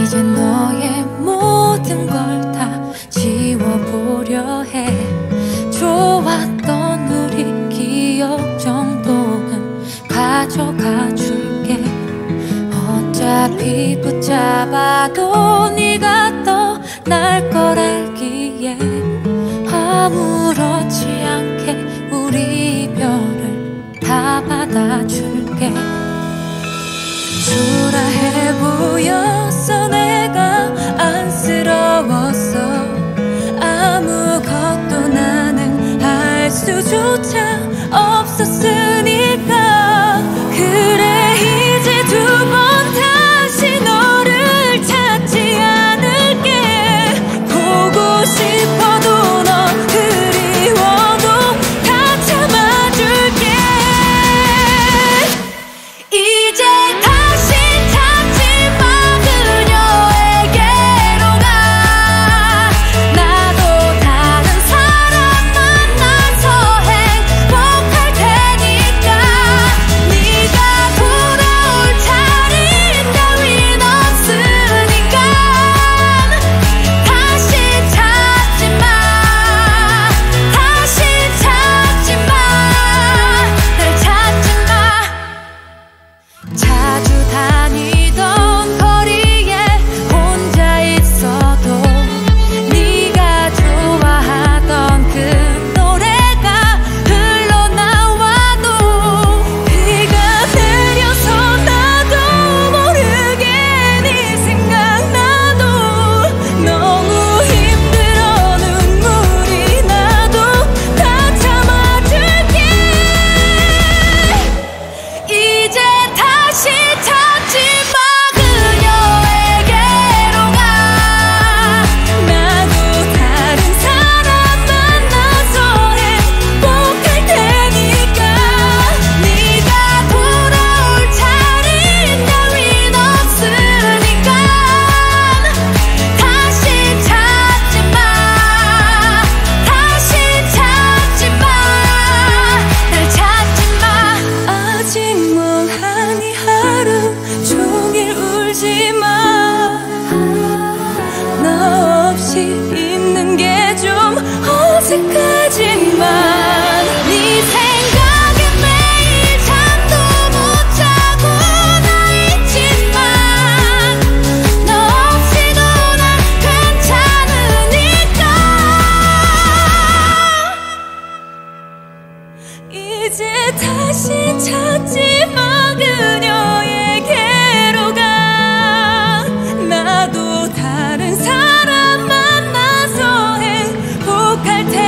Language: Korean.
이제 너의 모든 걸 다 지워보려 해. 좋았던 우리 기억 정도는 가져가 줄게. 어차피 붙잡아도 네가 떠날 걸 알기에 아무렇지 않게 우리 이별을 다 받아줄게. 초라해 보였어. 내가 안쓰러웠어. 아무것도 나는 할 수조차 없었으니까. 그래 이제 두 번 다시 너를 찾지 않을게. 보고 싶어도 너 그리워도 다 참아줄게. 이제 다시 찾지 마. 그녀에게로 가. 나도 다른 사람 만나서 행복할 테니까. 네가 돌아올 차린 따윈 없으니까. 다시 찾지 마. 다시 찾지 마. 날 찾지 마. 자주 다니던 거리에 혼자 있어도 네가 좋아하던 그 노래가 흘러나와도 비가 내려서 나도 모르게 네 생각나도 너무 힘들어 눈물이 나도 다 참아줄게. 이제 다시 찾지 마. 그녀에게로 가. 나도 다른 사람 만나서 행복할 테니까. 네가 돌아올 차린 따윈 없으니까. 다시 찾지 마. 다시 찾지 마. 날 찾지 마. 아직 멍하니 하루 종일 울지 마. 너 없이 있는 게 좀 어색하지만 네 생각에 매일 잠도 못 자고 나 있지만 너 없이도 난 괜찮으니까. 이제 다시 찾지 마. 그녀에게로 가. 나도 다른 사람 만나서 행복할 테니까.